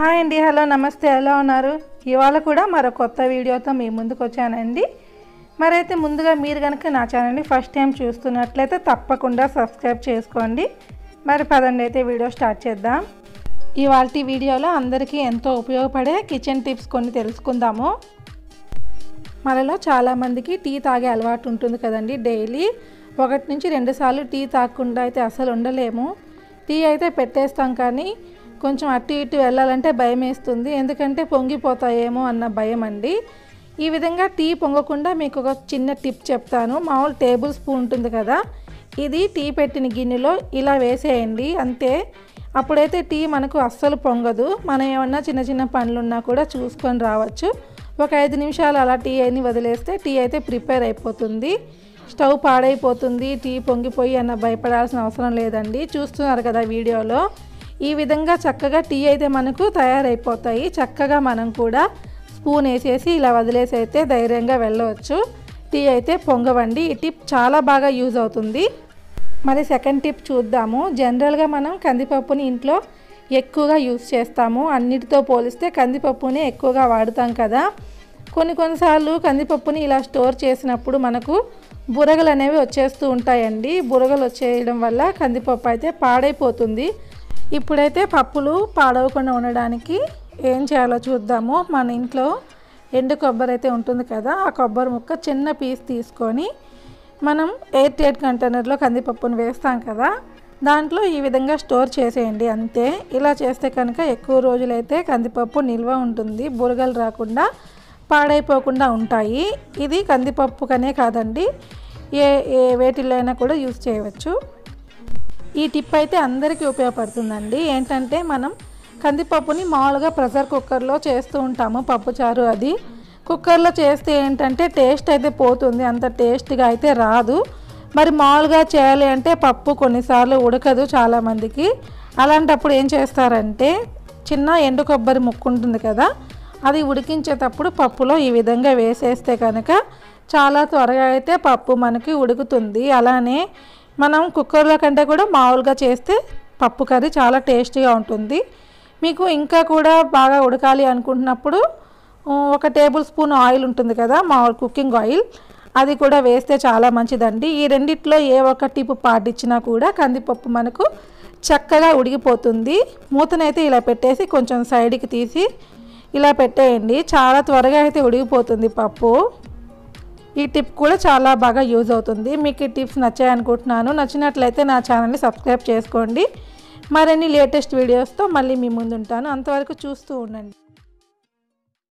Hi అండి, hello, నమస్తే, ఎలా ఉన్నారు? ఇవాళ కూడా మరో కొత్త వీడియోతో మీ ముందుకు వచ్చానండి. మరైతే ముందుగా మీరు కనుక నా ఛానల్ని ఫస్ట్ టైం చూస్తున్నట్లయితే తప్పకుండా సబ్స్క్రైబ్ చేసుకోండి. మరి పదండి అయితే వీడియో స్టార్ట్ చేద్దాం. ఇవాల్టి వీడియోలో అందరికీ ఎంతో ఉపయోగపడే కిచెన్ టిప్స్ కొన్ని తెలుసుకుందాము. మనలో చాలామందికి టీ తాగే అలవాటు ఉంటుంది కదండి. డైలీ 1 నుంచి 2 సార్లు టీ తాగకుండా అయితే అసలు ఉండలేము. టీ అయితే పెట్టేస్తాం, కానీ కొంచెం అటు ఇటు వెళ్ళాలంటే భయం వేస్తుంది. ఎందుకంటే పొంగిపోతాయేమో అన్న భయం అండి. ఈ విధంగా టీ పొంగకుండా మీకు ఒక చిన్న టిప్ చెప్తాను. మామూలు టేబుల్ స్పూన్ ఉంటుంది కదా, ఇది టీ పెట్టిన గిన్నెలో ఇలా వేసేయండి, అంతే. అప్పుడైతే టీ మనకు అస్సలు పొంగదు. మనం ఏమన్నా చిన్న చిన్న పనులున్నా కూడా చూసుకొని రావచ్చు. ఒక 5 నిమిషాలు అలా టీ అని వదిలేస్తే టీ అయితే ప్రిపేర్ అయిపోతుంది. స్టవ్ పాడైపోతుంది, టీ పొంగిపోయి అన్న భయపడాల్సిన అవసరం లేదండి. చూస్తున్నారు కదా వీడియోలో. ఈ విధంగా చక్కగా టీ అయితే మనకు తయారైపోతాయి. చక్కగా మనం కూడా స్పూన్ వేసేసి ఇలా వదిలేసి అయితే ధైర్యంగా వెళ్ళవచ్చు. టీ అయితే పొంగవండి. ఈ టిప్ చాలా బాగా యూజ్ అవుతుంది. మరి సెకండ్ టిప్ చూద్దాము. జనరల్గా మనం కందిపప్పుని ఇంట్లో ఎక్కువగా యూజ్ చేస్తాము. అన్నిటితో పోలిస్తే కందిపప్పునే ఎక్కువగా వాడుతాం కదా. కొన్నిసార్లు కందిపప్పుని ఇలా స్టోర్ చేసినప్పుడు మనకు బురగలు అనేవి వచ్చేస్తూ ఉంటాయండి. బురగలు వచ్చేయడం వల్ల కందిపప్పు అయితే పాడైపోతుంది. ఇప్పుడైతే పప్పులు పాడవకుండా ఉండడానికి ఏం చేయాలో చూద్దాము. మన ఇంట్లో ఎండు కొబ్బరి అయితే ఉంటుంది కదా, ఆ కొబ్బరి ముక్క చిన్న పీస్ తీసుకొని మనం ఎయిర్ టైట్ కంటైనర్లో కందిపప్పును వేస్తాం కదా, దాంట్లో ఈ విధంగా స్టోర్ చేసేయండి, అంతే. ఇలా చేస్తే కనుక ఎక్కువ రోజులైతే కందిపప్పు నిల్వ ఉంటుంది, బురగలు రాకుండా పాడైపోకుండా ఉంటాయి. ఇది కందిపప్పుకనే కాదండి, ఏ వేటిల్లో అయినా కూడా యూజ్ చేయవచ్చు. ఈ టిప్ అయితే అందరికీ ఉపయోగపడుతుందండి. ఏంటంటే మనం కందిపప్పుని మామూలుగా ప్రెషర్ కుక్కర్లో చేస్తూ ఉంటాము పప్పుచారు. అది కుక్కర్లో చేస్తే ఏంటంటే టేస్ట్ అయితే పోతుంది, అంత టేస్ట్గా అయితే రాదు. మరి మామూలుగా చేయాలి అంటే పప్పు కొన్నిసార్లు ఉడకదు చాలామందికి. అలాంటప్పుడు ఏం చేస్తారంటే చిన్న ఎండు కొబ్బరి ముక్క ఉంటుంది కదా, అది ఉడికించేటప్పుడు పప్పులో ఈ విధంగా వేసేస్తే కనుక చాలా త్వరగా అయితే పప్పు మనకి ఉడుకుతుంది. అలానే మనం కుక్కర్లో కంటే కూడా మామూలుగా చేస్తే పప్పు కర్రీ చాలా టేస్టీగా ఉంటుంది. మీకు ఇంకా కూడా బాగా ఉడకాలి అనుకుంటున్నప్పుడు 1 టేబుల్ స్పూన్ ఆయిల్ ఉంటుంది కదా, మామూలు కుకింగ్ ఆయిల్, అది కూడా వేస్తే చాలా మంచిదండి. ఈ రెండిట్లో ఏ ఒక్క టిప్ పాటించినా కూడా కందిపప్పు మనకు చక్కగా ఉడికిపోతుంది. మూతనైతే ఇలా పెట్టేసి కొంచెం సైడ్కి తీసి ఇలా పెట్టేయండి, చాలా త్వరగా అయితే ఉడికిపోతుంది పప్పు. ఈ టిప్ కూడా చాలా బాగా యూజ్ అవుతుంది. మీకు ఈ టిప్స్ నచ్చాయనుకుంటున్నాను. నచ్చినట్లయితే నా ఛానల్ని సబ్స్క్రైబ్ చేసుకోండి. మరిన్ని లేటెస్ట్ వీడియోస్తో మళ్ళీ మీ ముందు ఉంటాను. అంతవరకు చూస్తూ ఉండండి.